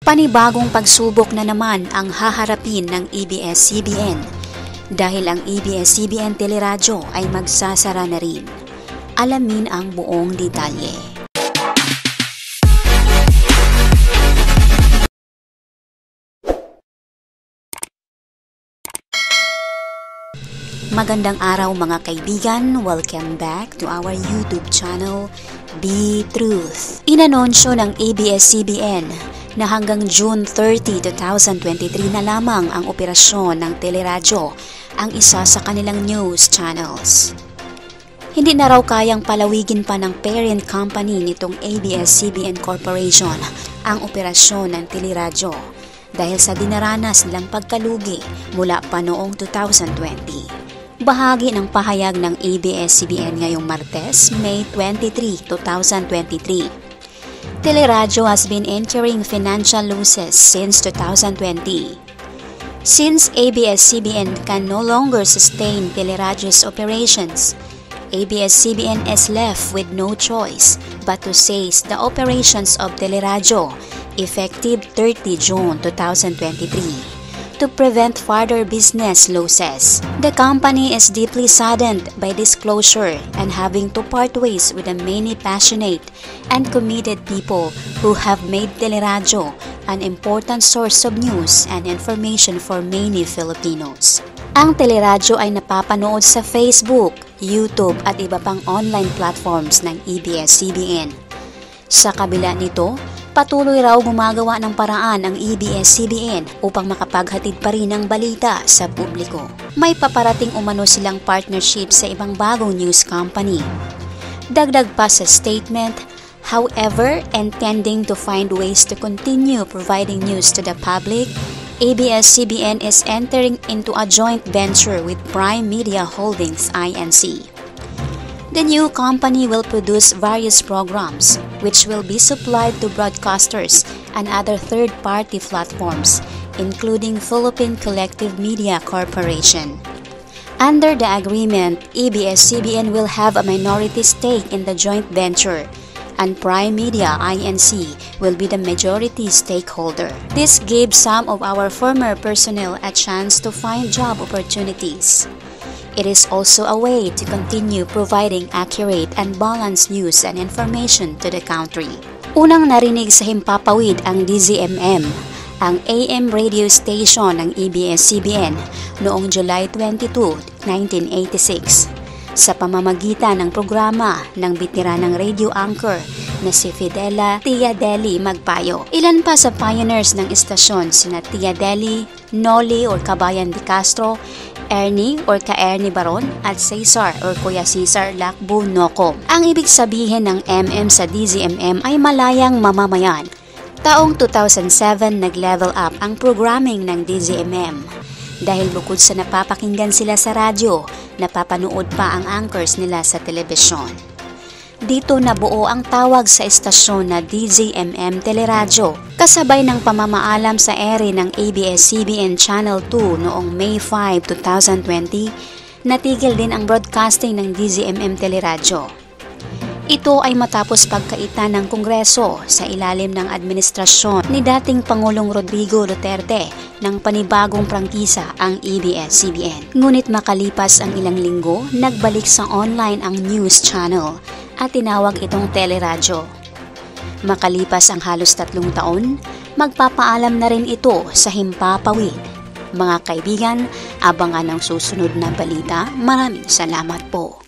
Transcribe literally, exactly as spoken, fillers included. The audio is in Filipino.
Panibagong pagsubok na naman ang haharapin ng A B S C B N dahil ang A B S C B N Teleradyo ay magsasara na rin. Alamin ang buong detalye. Magandang araw mga kaibigan, welcome back to our YouTube channel, Be Truth. Inanunsyo ng A B S C B N na hanggang June thirtieth, twenty twenty-three na lamang ang operasyon ng teleradyo, ang isa sa kanilang news channels. Hindi na raw kayang palawigin pa ng parent company nitong A B S C B N Corporation ang operasyon ng teleradyo dahil sa dinaranas nilang pagkalugi mula pa noong two thousand twenty. Bahagi ng pahayag ng A B S C B N ngayong Martes, May twenty-third, twenty twenty-three. Teleradyo has been incurring financial losses since two thousand twenty. Since A B S C B N can no longer sustain Teleradyo's operations, A B S C B N is left with no choice but to cease the operations of Teleradyo effective thirtieth June twenty twenty-three. To prevent further business losses. The company is deeply saddened by this closure and having to part ways with the many passionate and committed people who have made Teleradyo an important source of news and information for many Filipinos. Ang Teleradyo ay napapanood sa Facebook, YouTube at iba pang online platforms ng A B S C B N. Sa kabila nito, patuloy raw gumagawa ng paraan ang A B S C B N upang makapaghatid pa rin ng balita sa publiko. May paparating umano silang partnership sa ibang bagong news company. Dagdag pa sa statement, however, intending to find ways to continue providing news to the public, A B S C B N is entering into a joint venture with Prime Media Holdings I N C. The new company will produce various programs which will be supplied to broadcasters and other third-party platforms, including Philippine Collective Media Corporation. Under the agreement, A B S C B N will have a minority stake in the joint venture, and Prime Media I N C will be the majority stakeholder. This gives some of our former personnel a chance to find job opportunities. It is also a way to continue providing accurate and balanced news and information to the country. Unang narinig sa himpapawid ang D Z M M, ang A M radio station ng A B S C B N noong July twenty-second, nineteen eighty-six sa pamamagitan ng programa ng bitiranang radio anchor na si Fidela Tia Deli Magpayo. Ilan pa sa pioneers ng istasyon sina Tia Deli, Noli or Kabayan de Castro, Ernie or Ka-Ernie Baron at Cesar or Kuya Cesar Lakbu Noko. Ang ibig sabihin ng M M sa D Z M M ay malayang mamamayan. Taong two thousand seven nag-level up ang programming ng D Z M M. Dahil bukod sa napapakinggan sila sa radyo, napapanood pa ang anchors nila sa telebisyon. Dito nabuo ang tawag sa istasyon na D Z M M Teleradyo, kasabay ng pamamaalam sa ere ng A B S C B N Channel two noong May fifth, twenty twenty, natigil din ang broadcasting ng D Z M M Teleradyo. Ito ay matapos pagkaita ng Kongreso sa ilalim ng administrasyon ni dating Pangulong Rodrigo Duterte ng panibagong prangkisa ang A B S C B N. Ngunit makalipas ang ilang linggo, nagbalik sa online ang news channel at tinawag itong teleradyo. Makalipas ang halos tatlong taon, magpapaalam na rin ito sa himpapawid. Mga kaibigan, abangan ang susunod na balita. Maraming salamat po.